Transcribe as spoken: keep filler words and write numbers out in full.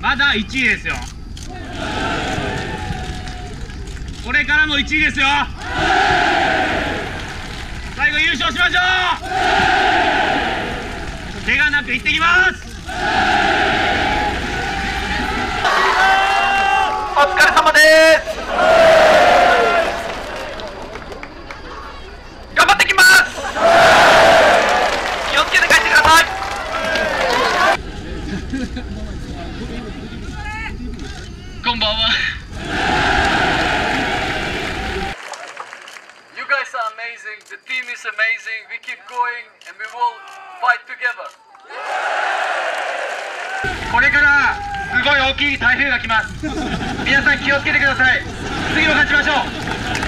まだいちいですよ。これからもいちいですよ。最後優勝しましょう。怪我なくいってきます。 お疲れ様です。頑張ってきます。気をつけて帰ってください。こんばんは。You guys are amazing. The team is amazing. We keep going and we will fight together. これからすごい大きい台風が来ます。皆さん気をつけてください。次も勝ちましょう。